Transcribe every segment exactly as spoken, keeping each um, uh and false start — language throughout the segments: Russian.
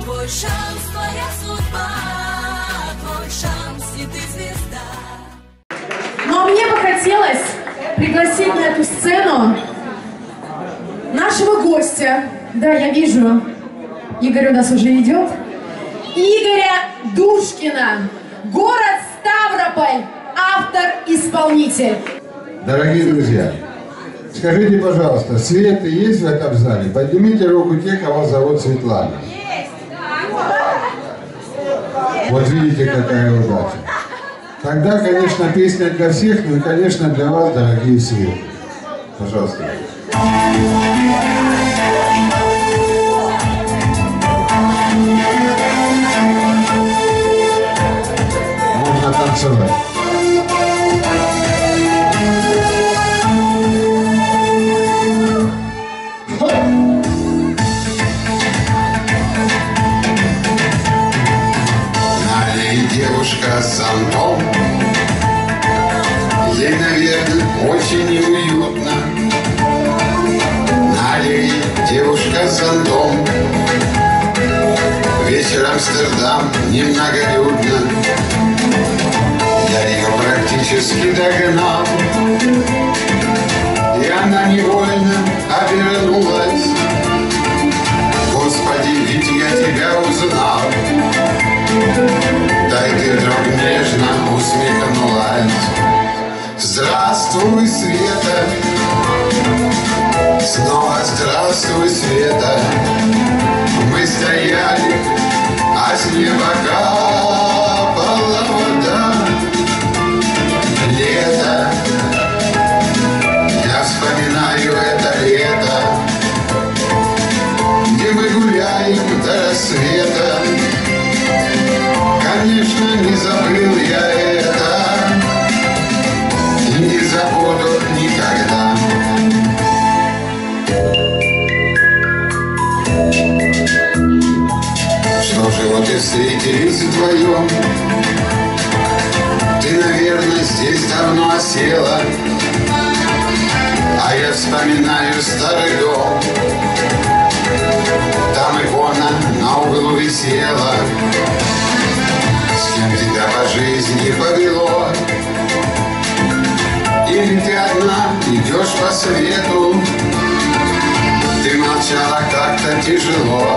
Твой шанс, твоя судьба, твой шанс, и ты звезда. Ну а мне бы хотелось пригласить на эту сцену нашего гостя. Да, я вижу, Игорь у нас уже идет. Игоря Душкина, город Ставрополь, автор-исполнитель. Дорогие друзья, скажите, пожалуйста, Света есть в этом зале? Поднимите руку те, кого зовут Светлана. Есть! Вот видите, какая удача. Тогда, конечно, песня для всех, ну и, конечно, для вас, дорогие Светы. Пожалуйста. Можно танцевать. Девушка с зонтом, ей, наверное, очень неуютно. Налей, девушка с зонтом, вечер Амстердам немноголюдно. Я ее практически догнал, и она невольно обернулась. Господи, ведь я тебя узнал. Дай ты вдруг нежно усмехнулась. Здравствуй, Света, снова здравствуй, Света. Мы стояли, а с неба капала вода. Лето, я вспоминаю это лето, где мы гуляем до рассвета. Конечно, не забыл я это и не забуду никогда. Что же, вот и встретились вдвоем. Ты, наверное, здесь давно осела, а я вспоминаю старый дом. Там икона на углу висела. С кем тебя по жизни повело? Или ты одна идешь по свету? Ты молчала как-то тяжело,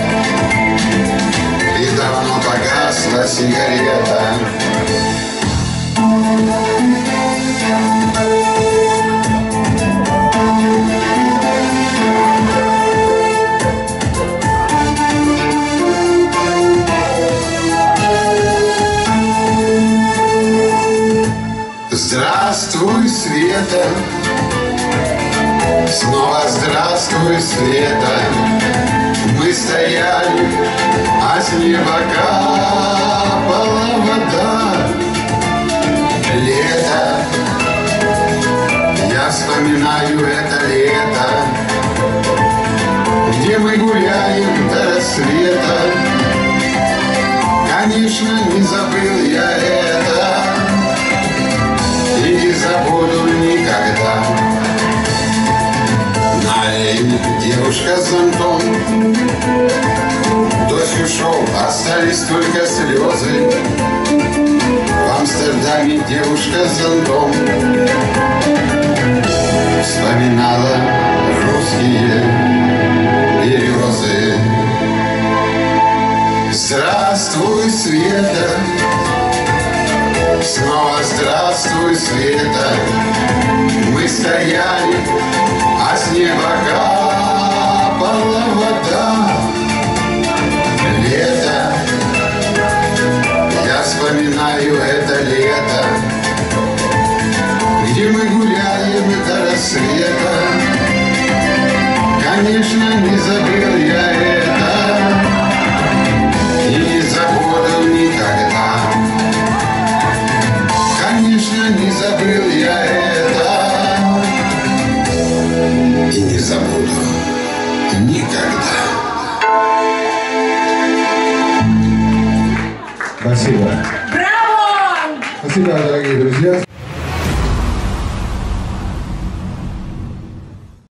и давно погасла сигарета. Здравствуй, Света, снова здравствуй, Света. Мы стояли, а с неба капала вода. Лето, я вспоминаю это лето, где мы гуляем до рассвета. Конечно, не забыл я это и не забуду никогда. Налей, девушка с зонтом, дождь ушел, остались только слезы. В Амстердаме девушка с зонтом вспоминала русские березы. Здравствуй, Света, снова здравствуй, Света. Мы стояли, а с неба капала вода. Лето, я вспоминаю это лето, где мы гуляем до рассвета. Конечно, не забыл я это и не забуду никогда. Конечно, не забыл я это и не забуду никогда. Спасибо. Браво! Спасибо, дорогие друзья.